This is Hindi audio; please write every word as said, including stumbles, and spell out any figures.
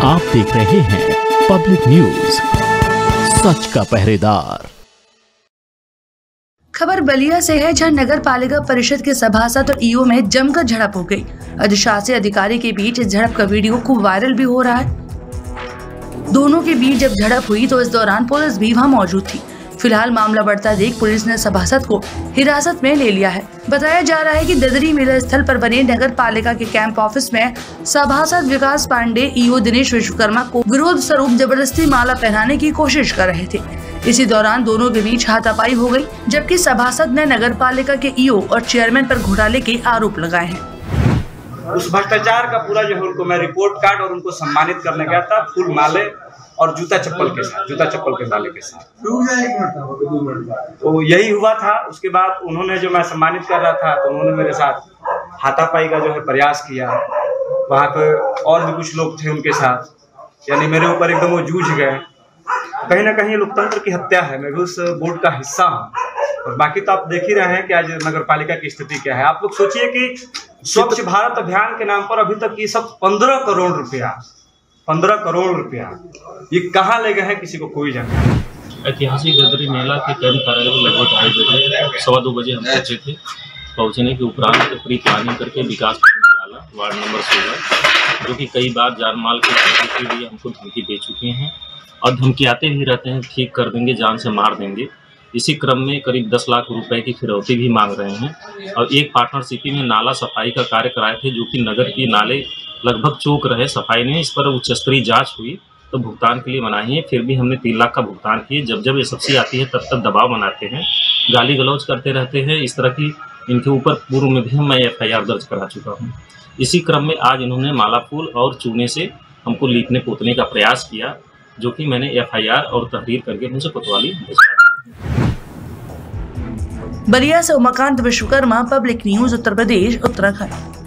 आप देख रहे हैं पब्लिक न्यूज, सच का पहरेदार। खबर बलिया से है, जहां नगर पालिका परिषद के सभासद और ईओ में जमकर झड़प हो गई। अधिशासी अधिकारी के बीच इस झड़प का वीडियो खूब वायरल भी हो रहा है। दोनों के बीच जब झड़प हुई तो इस दौरान पुलिस भी वहां मौजूद थी। फिलहाल मामला बढ़ता देख पुलिस ने सभासद को हिरासत में ले लिया है। बताया जा रहा है कि ददरी मेला स्थल पर बने नगर पालिका के कैंप ऑफिस में सभासद विकास पांडे ईओ दिनेश विश्वकर्मा को विरोध स्वरूप जबरदस्ती माला पहनाने की कोशिश कर रहे थे। इसी दौरान दोनों के बीच हाथापाई हो गई, जबकि सभासद ने नगर पालिका के ईओ और चेयरमैन पर घोटाले के आरोप लगाए हैं। उस भ्रष्टाचार का पूरा जो है उनको मैं रिपोर्ट कार्ड और उनको सम्मानित करने गया था, फूल माले और जूता चप्पल के साथ, जूता चप्पल के माले के साथ। तो यही हुआ था। उसके बाद उन्होंने जो मैं सम्मानित कर रहा था तो उन्होंने मेरे साथ हाथापाई का जो है प्रयास किया। वहाँ पे और भी कुछ लोग थे उनके साथ, यानी मेरे ऊपर एकदम वो जूझ गए। कहीं ना कहीं लोकतंत्र की हत्या है। मैं भी उस बोर्ड का हिस्सा हूँ और बाकी तो आप देख ही रहे हैं कि आज नगर पालिका की स्थिति क्या है। आप लोग सोचिए कि स्वच्छ भारत अभियान के नाम पर अभी तक ये सब पंद्रह करोड़ रुपया पंद्रह करोड़ रुपया ये कहाँ ले गए हैं, किसी को कोई जानकारी। ऐतिहासिक ददरी मेला के कैंप कार्यालय में लगभग ढाई बजे सवा दो बजे हम पहुंचे थे। पहुंचने के उपरांत प्री प्लानिंग करके विकास वार्ड नंबर सोलह, जो कि कई बार जान माल के के लिए हमको धमकी दे चुके हैं और धमकियाते भी रहते हैं, ठीक कर देंगे, जान से मार देंगे। इसी क्रम में करीब दस लाख रुपए की फिरौती भी मांग रहे हैं और एक पार्टनरशिप में नाला सफाई का कार्य कराए थे, जो कि नगर के नाले लगभग चौक रहे सफाई नहीं। इस पर उच्च स्तरीय जांच हुई तो भुगतान के लिए मनाही है, फिर भी हमने तीन लाख का भुगतान किए। जब जब ये सब्सिडी आती है तब तक दबाव बनाते हैं, गाली गलौज करते रहते हैं। इस तरह की इनके ऊपर पूर्व में भी मैं एफ आई आर दर्ज करा चुका हूँ। इसी क्रम में आज इन्होंने माला फूल और चूने से हमको लीपने पोतने का प्रयास किया, जो कि मैंने एफ आई आर और तहरीर करके उनसे कोतवाली भिजवा। बलिया से उमाकांत विश्वकर्मा, पब्लिक न्यूज, उत्तर प्रदेश, उत्तराखंड।